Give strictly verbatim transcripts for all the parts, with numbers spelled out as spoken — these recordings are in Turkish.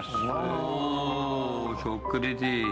Oo, çok kritik.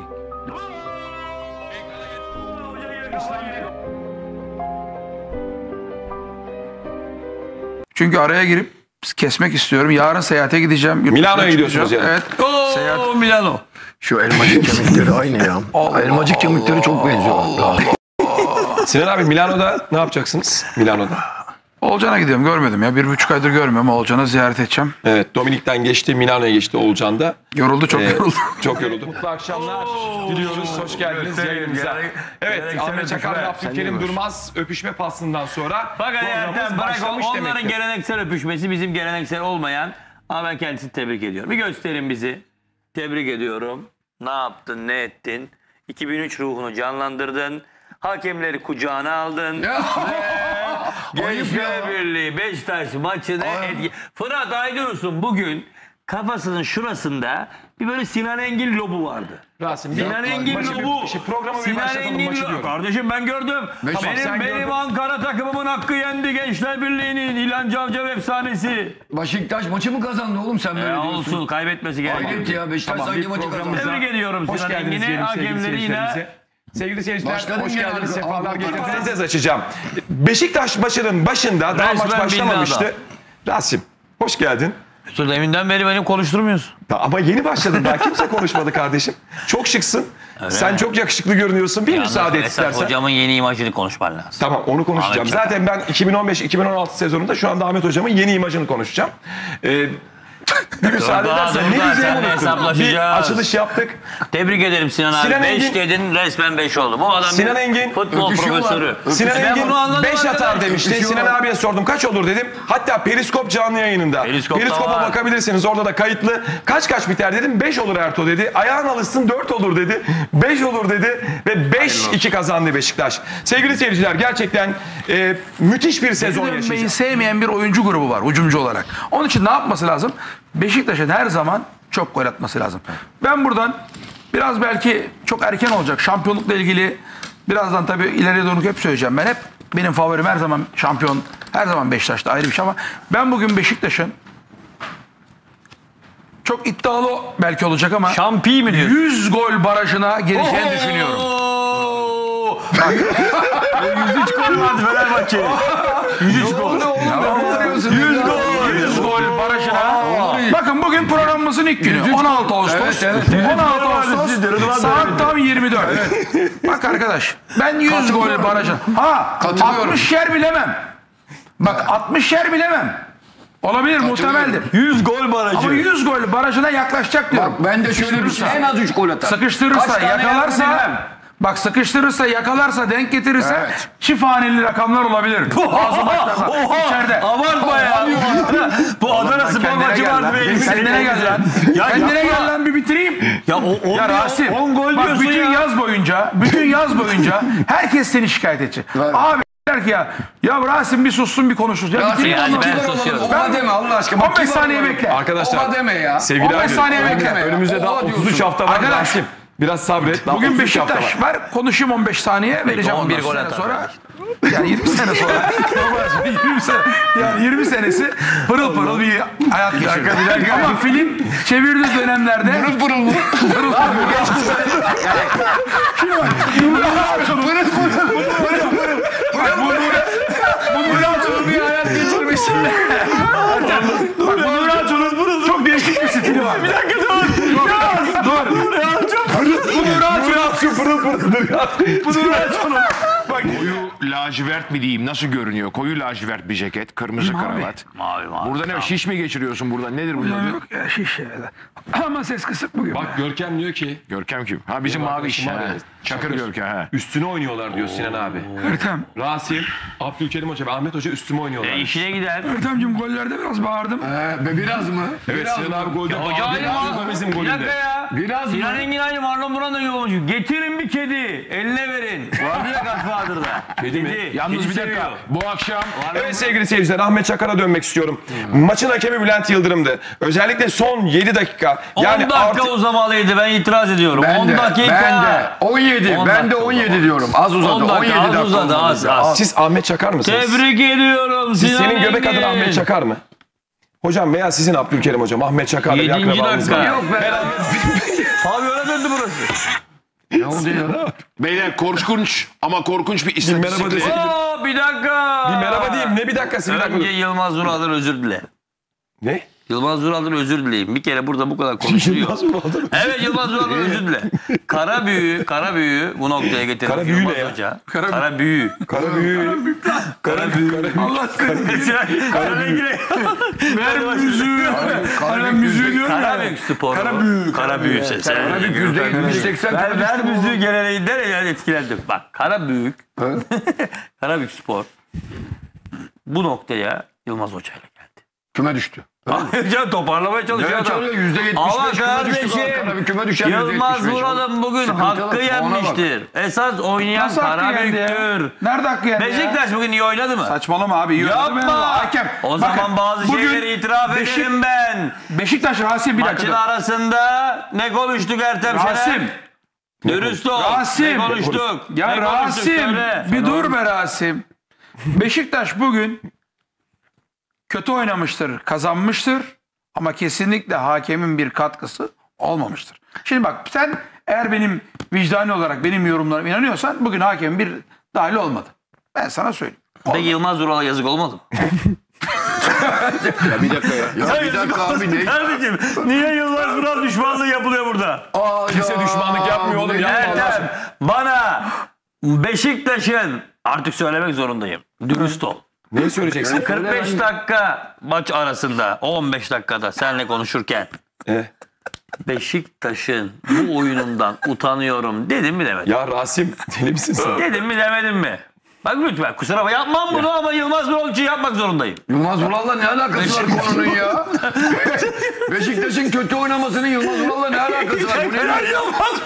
Çünkü araya girip kesmek istiyorum. Yarın seyahate gideceğim. Milano'ya gidiyorsunuz yani. Evet. Oo, Seyahat. Milano. Şu elmacık kemikleri aynı ya. Elmacık kemikleri çok benziyor. Sinan abi Milano'da ne yapacaksınız? Milano'da. Oğulcan'a gidiyorum. Görmedim ya. Bir buçuk aydır görmüyorum. Oğulcan'ı ziyaret edeceğim. Evet, Dominik'ten geçti, Milano'ya geçti Oğulcan'da. Yoruldu, çok Ee, yoruldu. Çok yoruldu. Mutlu akşamlar diliyoruz. Hoş geldiniz yayınımıza. Evet, Ahmet Çakar ve Abdülkerim Durmaz öpüşme faslından sonra Bak hadi Ertem, programımız bırak başlamış onların demektir. geleneksel öpüşmesi bizim geleneksel olmayan. Ama ben kendisini tebrik ediyorum. Bir gösterin bizi. Tebrik ediyorum. Ne yaptın, ne ettin? iki bin üç ruhunu canlandırdın. Hakemleri kucağına aldın. Gençler Birliği Beşiktaş maçını etki... Fırat Aydınus'un bugün kafasının şurasında bir böyle Sinan Engin lobu vardı. Rasim, Sinan bir- Engin başı bir- lobu. şey, programı bir Sinan başlatalım, Engin maçı lobu. diyorum. Kardeşim ben gördüm. Tamam, benim sen benim gördün. Ankara takımımın hakkı yendi Gençler Birliği'nin İlhan Cavcav efsanesi. Beşiktaş maçı mı kazandı oğlum sen böyle Ya diyorsun? olsun, kaybetmesi Hayret gerekiyor. ya, Beşiktaş Tamam, sanki bir maçı programımıza- kazandı. Tebrik ediyorum Hoş Sinan geldiniz Engin'i. diyelim sevgili Hakemleri yine... seyircilerimize. Sevgili seyirciler, Başladın hoş gene geldiniz, abi. sefalar Abi, getirdiniz. abi. Parantez açacağım. Beşiktaş maçının başında, daha Resmen maç başlamamıştı. bindi Rasim, hoş geldin. Dur, deminden beri beni konuşturmuyorsun. Ya ama yeni başladın, daha kimse konuşmadı kardeşim. Çok şıksın. Sen mi? çok yakışıklı görünüyorsun. Bir müsaade et Esat istersen. hocamın yeni imajını konuşman lazım. Tamam, onu konuşacağım. Ahmet Çakar. Zaten ben iki bin on beş iki bin on altı sezonunda şu anda Ahmet Hocam'ın yeni imajını konuşacağım. Ee, bir müsaade Dur, edersen dur, ne dur, diyeceğimi seninle unuttum. hesaplaşacağız. Bir açılış yaptık. Tebrik ederim Sinan abi. Sinan beş Engin- dedin, resmen beş oldu. Bu adam Sinan bir Engin futbol öpüşüyorlar. profesörü. Sinan Ben Engin bunu anladım beş atar arkadaş. demişti. Öpüşüyorlar. Sinan abiye sordum kaç olur dedim. Hatta Periskop canlı yayınında. Periskop'ta Periskop'a var. bakabilirsiniz, orada da kayıtlı. Kaç kaç biter dedim. beş olur Ertuğ dedi. Ayağın alışsın dört olur dedi. beş olur dedi. Ve beş iki kazandı Beşiktaş. Sevgili seyirciler, gerçekten e, müthiş bir sezon Dönmeyi yaşayacağız. sevmeyen bir oyuncu grubu var hücumcu olarak. Onun için ne yapması lazım? Beşiktaş'ın her zaman çok gol atması lazım. Ben buradan biraz belki çok erken olacak şampiyonlukla ilgili, birazdan tabii ileriye doğru hep söyleyeceğim. Ben hep benim favorim her zaman şampiyon, her zaman Beşiktaş'ta ayrı bir şey, ama ben bugün Beşiktaş'ın çok iddialı belki olacak ama Şampi mi diyorsun? yüz gol barajına geleceğini düşünüyorum. yüz üç gol vardı Fenerbahçe'nin. yüz üç gol. yüz gol, yüz gol barajına. Bakın bugün programımızın ilk günü. on altı Ağustos. on altı Ağustos saat tam yirmi dört. Bak arkadaş, ben yüz gol barajına. Ha, altmış yer bilemem. Bak altmış yer bilemem. Olabilir, muhtemeldir. yüz gol barajı. Ama yüz gol barajına yaklaşacak diyorum. Bak ben de şöyle bir şey, en az üç gol atar. Sıkıştırırsa, Kaç tane yakalarsa, yapar bilmem. bak sıkıştırırsa, yakalarsa, denk getirirse Evet. çift haneli rakamlar olabilir. Bazı maçlarda. Oha! İçeride. Abartma ya. Bu Adana Spor Kendine maçı gel vardı lan. benim. Kendine gel lan. Ya Kendine yapma. gel lan, bir bitireyim. Ya o on, Ya Rasim, on gol bak diyorsun bütün ya. yaz boyunca, bütün yaz boyunca herkes seni şikayet edecek. Evet. Abi der ki ya, ya Rasim bir sussun bir konuşsun. Ya bitireyim yani ondan ben sonra. susuyorum. Oha deme Allah aşkına. on beş saniye bekle. Arkadaşlar, Oha deme ya. sevgili on beş abilerim, saniye bekle. Deme ya. önümüzde daha Oha otuz üç diyorsun. hafta var. Arkadaş, Rasim, biraz sabret. Daha Bugün otuz üç hafta Beşiktaş var. var. Konuşayım on beş saniye, vereceğim on bir ondan gol sene atar sonra. Yani yirmi sene sonra. yirmi sene, yani yirmi senesi pırıl pırıl bir hayat geçirdi. Ama film çevirdiği dönemlerde pırıl pırıl mı? Pırıl pırıl geçti. Şuna bak. Pırıl pırıl. Pırıl pırıl. Bak bu Murat Çolun bir hayat geçirmiş. Bak bu Murat Çolun çok değişik bir stili var. Bir dakika dur. Dur. Dur. Bu Murat Çolun pırıl pırıldır ya. Bu Murat Çolun. Bak. Koyu lacivert mi diyeyim, nasıl görünüyor? Koyu lacivert bir ceket, kırmızı kravat. Mavi mavi. Burada ne? Şiş mi geçiriyorsun burada? Nedir bunlar? Yok ya, şiş ya. Ama ses kısık bugün. Bak Görkem diyor ki Görkem kim? Ha bizim mavi iş. Mavi. Ha. Çakır Görkem. Ha. üstüne oynuyorlar diyor Sinan abi. Ertem. Rasim, Abdülkerim Hoca ve Ahmet Hoca üstüme oynuyorlar. E, işine gider. Ertem'cim gollerde biraz bağırdım. Ee, be biraz mı? Evet, Biraz Sinan mı? abi golde Hoca aynı bağırdı. Bizim Bir dakika golünde. ya. Biraz mı? Sinan Engin aynı Marlon Brando gibi olmuş. Getirin bir kedi. Eline verin. Vardı ya Godfather'da. Kedi mi? Yalnız Kedi bir dakika. seviyor. Bu akşam Evet sevgili seyirciler, Ahmet Çakar'a dönmek istiyorum. Maçın hakemi Bülent Yıldırım'dı. Özellikle son yedi dakika. on Yani dakika artık uzamalıydı. Ben itiraz ediyorum. Ben on de, dakika. ben de. on yedi. on Ben de dakika on yedi uzadı. diyorum. Az uzadı. on on dakika, yedi az dakika uzadı, olmalıydı. az, az. siz Ahmet Çakar mısınız? Tebrik ediyorum Siz Sinan senin göbek adın Engin. Ahmet Çakar mı? Hocam veya sizin Abdülkerim hocam. Ahmet Çakar'la bir Yedinci akrabanız dakika. var. Yok be. Pavyona döndü burası. Ne oldu ya? Beyler korkunç ama korkunç bir merhaba istatistikle. desek. Aa, bir dakika. Bir merhaba diyeyim. Ne bir dakikası bir dakika. Önce Yılmaz Vural'dan özür dile. Ne? Yılmaz Vural'dan özür dileyim. Bir kere burada bu kadar konuşuluyor. Yılmaz Vural'dan Evet, Yılmaz Vural'dan özür dile. Kara büyü, kara büyü bu noktaya getirmiş Kara büyü Yılmaz ne ya? Hoca. Kara, büyü. Kara büyü. Kara büyü. Allah seni. Kara büyü. Ver müziği. Kara müziği diyorum ya. Kara büyük sporu. Kara büyü. Kara büyü sesi. Yüzde yüz seksen Ver, ver müziği geleneğinden yani etkilendim. Bak kara büyük. Kara büyük spor. Bu noktaya Yılmaz Hoca ile geldi. küme düştü. Ayrıca toparlamaya çalışıyor Evet, adam. çalıyor, yüzde yetmiş beş Ama küme düştü. Kara kardeşim bir küme düşer, yüzde Yılmaz yetmiş beş Vural'ın bugün Sıkıntılı. hakkı Ona bak. yenmiştir. Esas oynayan Nasıl hakkı kara yendi ya? büyüktür. Nerede hakkı yendi ya? Beşiktaş bugün iyi oynadı mı? Saçmalama abi. iyi oynadı Yapma. be Allah, Hakem. O Bakın, zaman bazı bugün şeyleri itiraf Beşik- ederim ben. Beşiktaş Rasim bir Maçın dakika. arasında ne konuştuk Ertem Şener? Rasim. Dürüst ol. Rasim. Ne konuştuk? Ya Ne konuştuk? Rasim Söyle. bir dur be Rasim. Beşiktaş bugün kötü oynamıştır, kazanmıştır ama kesinlikle hakemin bir katkısı olmamıştır. Şimdi bak sen eğer benim vicdani olarak benim yorumlarıma inanıyorsan bugün hakemin bir dahil olmadı. Ben sana söyleyeyim. Peki Yılmaz Vural'a yazık olmadı mı? Ya bir dakika ya. Ya bir dakika abi ne? Kardeşim niye Yılmaz Vural düşmanlığı yapılıyor burada? Aa, Kimse ya, düşmanlık yapmıyor oğlum, bu ne yapma ya? Allah Ertem bana Beşiktaş'ın artık söylemek zorundayım. Dürüst ol. Neyi söyleyeceksin? kırk beş dakika maç arasında on beş dakikada seninle konuşurken Eh. Beşiktaş'ın bu oyunundan utanıyorum dedim mi demedim? Ya Rasim deli misin sen? Dedim mi demedim mi? Bak lütfen kusura bakma yapmam bunu ama Yılmaz Vural için yapmak zorundayım. Yılmaz Vural'la ne alakası var konunun ya? Beşiktaş'ın kötü oynamasının Yılmaz Vural'la ne alakası var? Bu ne? Yılmaz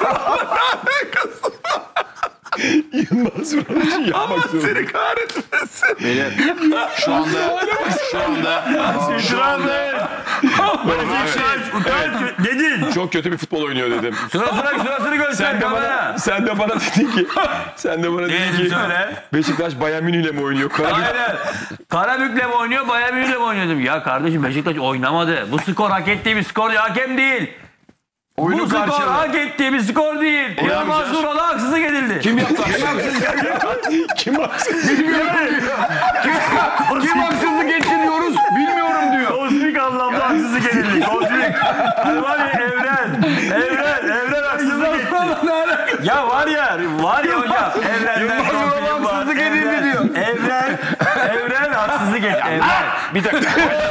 Yılmaz Vural için yapmak zorunda. Beyler şu anda şu anda şu anda dedin. Çok kötü bir futbol oynuyor dedim. Sıra sıra sırasını göster Sen de bana, kamera. sen de bana dedin ki, sen de bana dedin Dedim, ki söyle. Beşiktaş Bayern Münih'le mi oynuyor? Karabük- Aynen. Karabük'le mi oynuyor, Bayern Münih'le mi oynuyor dedim. Ya kardeşim Beşiktaş oynamadı. Bu skor hak ettiği bir skor değil, hakem değil. Oyunu Bu skor karşıladı. hak ettiği bir skor değil. Yılmaz Vural'a haksızlık edildi. Kim yaptı? Kim haksız? Kim haksızlık etti diyoruz? Bilmiyorum diyor. Kozmik anlamda haksızlık edildi. Kozmik. Hani var ya evren. Evren. Evren haksızlık etti. Ya var ya. Var ya hocam. Evrenden Yılmaz Vural'a kozmik var. haksızlık edildi Evren- diyor. Evren. Evren haksızlık etti. Evren. bir dakika.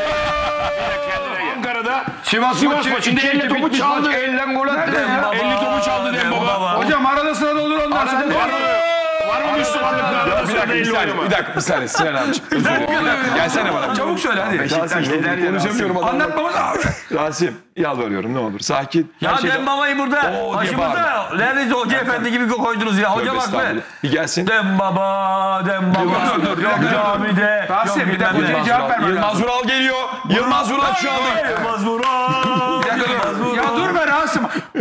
Ankara'da Sivas, Sivas maçı maçında iki elli iki topu bitmiş çaldı. maç, elden gol attı ya. elli topu çaldı Dembaba. Hocam arada sırada olur onlar. Sen de- Var mı Müslümanlıkta Ya arada bir sırada dakika, bir elli saniye, oynama? bir dakika, bir saniye Sinan abiciğim. Özür dilerim. Gelsene bana. Çabuk söyle hadi. Rasim, konuşamıyorum adamla. Anlatmamız abi. Rasim, yalvarıyorum ne olur. Sakin. Her Ya şeyde- Dembaba'yı burada Oo diye başımıza neredeyse hoca efendi gibi koydunuz ya. Hoca Tövbe bak be. estağfurullah. Bir gelsin. Dembaba, Dembaba. Dur, dur, dur, Yok dur, dur. camide. Rasim, yok bir dakika, bilmem ne. hocaya cevap vermem Yılmaz lazım. Vural geliyor. Yılmaz Vural şu anda. Yılmaz Vural. Bir dakika, Yılmaz dur. Vural. Ya dur be Rasim.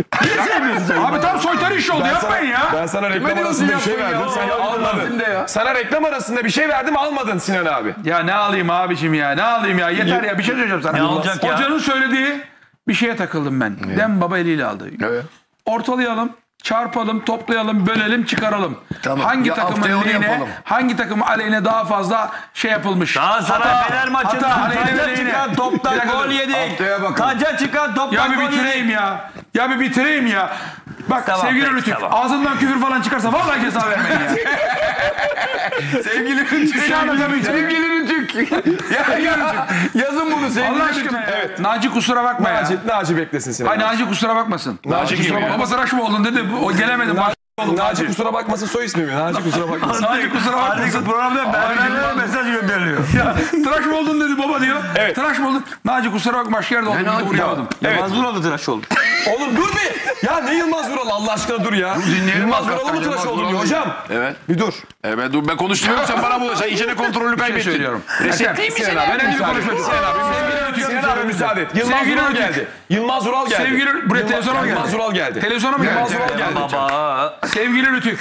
Abi tam soytarı iş oldu Ben yapmayın ya. sana, ben sana reklam diyorsun arasında bir şey yapmayın verdim. ya? Sen Allah almadın. Rasim de ya. Sana reklam arasında bir şey verdim almadın Sinan abi. Ya ne alayım abicim ya ne alayım ya yeter ya bir şey söyleyeceğim sana. Ne olacak ya? Hocanın söylediği bir şeye takıldım ben. Dembaba eliyle aldı. Evet. Ortalayalım, çarpalım, toplayalım, bölelim, çıkaralım. Tamam. Hangi Ya takımın haftaya onu lehine, yapalım. hangi takım aleyhine daha fazla şey yapılmış. Galatasaray Fener maçında hata, aleyhine, kaca aleyhine. çıkan Bir toptan dakika gol dur. yedik. Haftaya bakalım. Kaca çıkan toptan Ya bir gol yedik. bitireyim ya. Ya bir bitireyim ya. Bak Tamam, sevgili peki, Rütük tamam. ağzından küfür falan çıkarsa vallahi ceza vermeyin ya. Sevgili Rütük. Bir şey anlatamayacağım. Sevgili Rütük. Ya, ya, yazın bunu sevgili Allah Rütük. aşkına ya. Evet. Naci kusura bakma ya. Naci, Naci beklesin Sinan Ay abi. Naci kusura bakmasın. Naci kusura kim bakma. ya? Baba tıraş mı oldun dedi. O gelemedi. Naci oldum. Naci kusura bakmasın soy ismi mi? Naci kusura bakmasın. Naci kusura bakmasın. Artık programda beraber mesaj gönderiliyor. Ya, tıraş mı oldun dedi baba diyor. Evet. Tıraş mı oldun? Naci kusura bakma başka yerde oldum. Naci? Uğrayamadım. Evet. Yılmaz Vural da tıraş oldu. Oğlum dur bir. Ya ne Yılmaz Vural Allah aşkına dur ya. dinleyelim Yılmaz hakikaten, Vural'ı mı tıraş Yılmaz oldun diyor Vural. hocam? Evet. Bir dur. Evet dur ben konuşmuyorum sen bana bu sen içine kontrolü kaybettin. söylüyorum. Resetleyeyim mi seni? Sinan abi Önemli bir müsaade et. konuşma. Sinan abi Sevgili Rütük, Sinan abi müsaade et. Yılmaz Sevgili Vural Rütük. geldi. Yılmaz Vural geldi. Sevgili buraya Yılmaz- televizyona mı geldi? Yılmaz Vural geldi. Televizyona mı geldi? Yılmaz Vural geldi. Baba. Sevgili Rütük.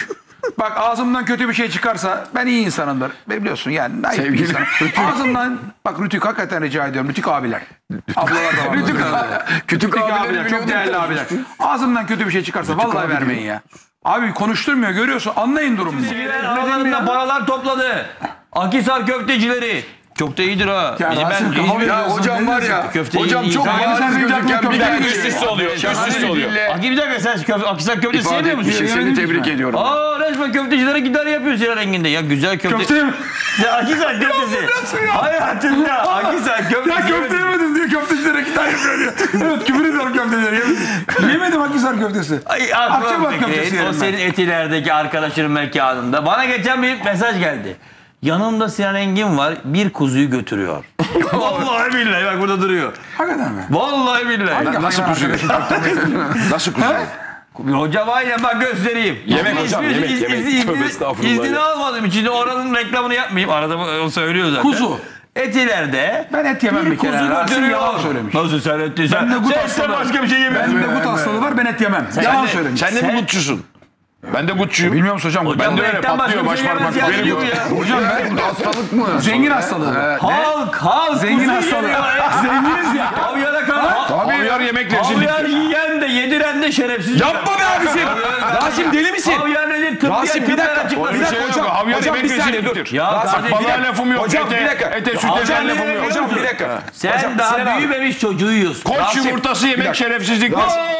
Bak ağzımdan kötü bir şey çıkarsa ben iyi insanımdır. Ben biliyorsun yani naif bir Sevgili insanım. Ağzımdan bak Rütük hakikaten rica ediyorum. Rütük abiler. Ablalar da var. Rütük abiler. Kütük Rütük abileri abiler çok biliyordum. değerli abiler. Ağzımdan kötü bir şey çıkarsa vallahi abi vermeyin ya. Abi konuşturmuyor görüyorsun. Anlayın durumunu. Siviler aralarında paralar topladı. Akhisar köftecileri. Çok da iyidir ha. Ya Bizim Rasim, ben kafa İzmir Ya hocam var ya. Köfte Hocam iyi, çok iyi. bariz Sen gözüken bir köfte tane üst üste oluyor. Üst üste oluyor. Akif bir dakika sen köf Akhisar köftesi ifade sevmiyor musun? etmişsin. Seni Yemedin mi tebrik sen? ediyorum. Aa resmen köftecilere gider yapıyor Sinan Engin'de. Ya güzel köfte. Köfte mi? Ya Akhisar köftesi. Hayatında Akhisar köftesi. Ya köfte yemedim diyor köftecilere gitar yapıyor diyor. Evet küfür ediyorum köftecilere yemedim. Yemedim Akhisar köftesi. Ay, Akçabat aklıma köftesi fikri, yerim o ben. senin Etiler'deki arkadaşının mekanında. Bana geçen bir mesaj geldi. Yanımda Sinan Engin var, bir kuzuyu götürüyor. Vallahi billahi bak burada duruyor. Hakikaten mi? Vallahi billahi. Nasıl kuzuyor? Nasıl kuzuyor? Bir hoca var ya bak göstereyim. Yemek İsmi- hocam, ismi- yemek, iz- yemek. iz- Tövbe izni- estağfurullah İznini ya. almadım için oranın reklamını yapmayayım. Arada o söylüyor zaten. Kuzu. Etiler'de Ben et yemem bir kere. kuzu Rasim götürüyor. yalan söylemiş. Nasıl sen et değil? Sen, Bende gut sen, hastalığı sen var. başka bir şey yemiyorsun. Bende gut hastalığı var ben et yemem. Yalan söylemiş. Sen de mi gutçusun? Ben de gutçuyum. Bilmiyor musun hocam? Hocam Ben de bu öyle etten başka patlıyor bir şey baş yemez parmak. ya. Benim diyor bu- ya. hocam ben Hastalık mı? zengin hastalığı. Halk, halk Zengin kuzu hastalığı. yemiyor. Zenginiz ya. Havyara kal. Havyar yemek lezzetli. Havyar yiyen de yediren de şerefsiz. Yapma be abicim. Rasim deli misin? Havyar nedir? Tıbbiye Rasim bir dakika. tıbbiye Bir açıkladı. dakika hocam. Havyar Hocam yemek bir saniye dur. lezzetlidir. Ya Rasim, kardeşim, bir Balığa dakika. lafım yok. Hocam ete, bir dakika. Ete süte Hocam, lafım yok. hocam bir dakika. Sen Hocam, daha Sinan abi. büyümemiş çocuğu yiyorsun. Koç Rasim, yumurtası bir yemek dakika. şerefsizliktir.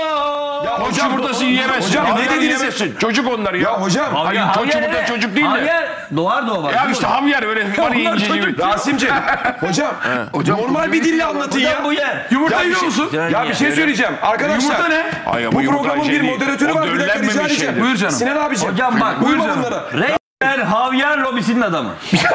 Ya Koç hocam, yumurtası yiyemezsin. hocam, ne Havyar dediniz? yiyemezsin. Çocuk onlar ya. Ya hocam. Hayır, koç yumurta çocuk değil de. Havyar doğar doğmaz. Ya işte havyar öyle var ya ince gibi. Rasimciğim. Hocam. Normal bir dille anlatın ya. Hocam bu yer. Yumurta Ya bir yiyor şey- musun? Ya bir şey söyleyeceğim. Arkadaşlar. Yumurta ne? Ay, ama Bu yumurta programın şey bir değil. moderatörü O var. Bir dakika rica döllenmemiş edeceğim. şeydir. Buyur canım. Sinan abiciğim. Hocam bak. Buyur Buyur canım. bunlara. Resmen havyar lobisinin adamı.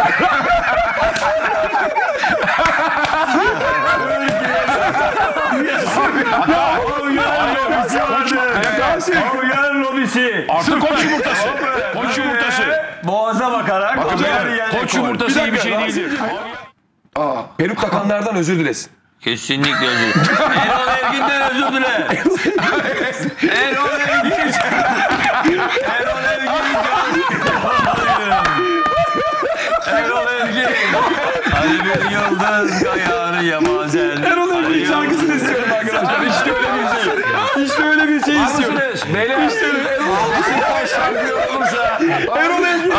Havyar lobisi. Artık koç yumurtası. Koç yumurtası. Boğaza bakarak. havyar Hocam, yerine koç koy. yumurtası iyi bir dakika, şey Rasim. değildir. Peruk takanlardan özür dilesin. Kesinlikle özür dilerim. Erol Evgin'den özür dile. Erol Evgin. Erol Evgin. Erol Evgin. Hani bir yıldız kayar yamazen. Erol Evgin Şarkısını istiyorum arkadaşlar. İşte öyle bir şey. İşte öyle bir şey istiyorum. Beyler. İşte Erol şarkı olursa. Erol Evgin.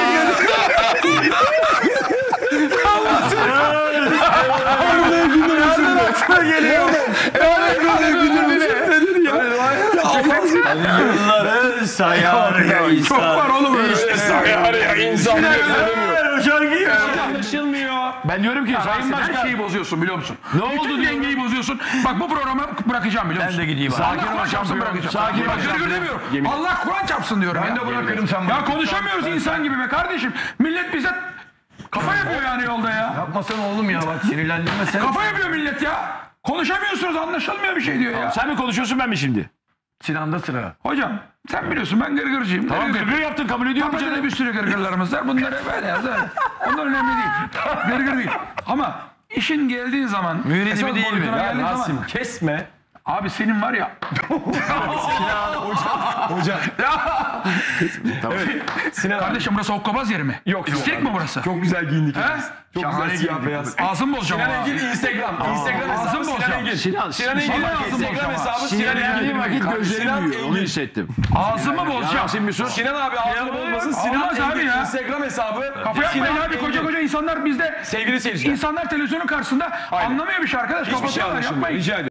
Yılları sayar ya insan. Çok var oğlum öyle. Sayar ya insan diye söylemiyor. Ver o şarkıyı. Anlaşılmıyor. Ben diyorum ki Sayın Sayın Başkan. her şeyi bozuyorsun biliyor musun? Ne oldu Bütün diyorum? dengeyi bozuyorsun. Bak bu programı bırakacağım biliyor musun? Ben de gideyim abi. Allah Sakin ol Kur'an çarpsın şampiyon. bırakacağım. Sakin ol Bak gırgır şampiyon. demiyorum. Yemin- Allah Kur'an çarpsın diyorum. Ben de bırakırım sen Ya konuşamıyoruz insan gibi be kardeşim. Millet bize kafa yapıyor yani yolda ya. Yapmasana oğlum ya bak sinirlendirme sen. Kafa yapıyor millet ya. Konuşamıyorsunuz anlaşılmıyor bir şey diyor ya. Sen mi konuşuyorsun ben mi şimdi? Sinan'da sıra. Hocam sen biliyorsun ben gırgırcıyım. Tamam Gırgır. gırgır yaptın kabul ediyorum Tapacada canım. bir sürü gırgırlarımız var. Bunları böyle yazar. Onlar önemli değil. Gırgır değil. Ama işin geldiği zaman Mühridi esas mi değil mi? boyutuna Ya geldiği Rasim zaman kesme. abi senin var ya. Hocam. Sinan abi. Kardeşim burası hokkabaz yeri mi? Yok, yok İstek abi. mi burası? Çok güzel giyindik. He? hepimiz. Çok Şahane güzel siyah giyindik. beyaz. Ağzım bozacağım. Sinan ama. Engin Instagram. Instagram Ağzım hesabı Sinan bozacağım. Engin. Sinan, Sinan Engin Vallahi ağzım Instagram bozacağım. hesabı Sinan Engin. vakit Sinan gözlerim büyüyor. Onu Engin. hissettim. Ağzımı bozacağım. Yasin bir sus. Sinan abi ağzını bozmasın. Sinan Olmaz abi Engin ya. Instagram hesabı. Kafa yapmayın Sinan abi koca Engin. koca insanlar bizde. Sevgili seyirciler. İnsanlar televizyonun karşısında anlamıyor bir şey arkadaş. Hiçbir şey Kapatıyorlar anlaşılmıyor. yapmayın. Rica ederim.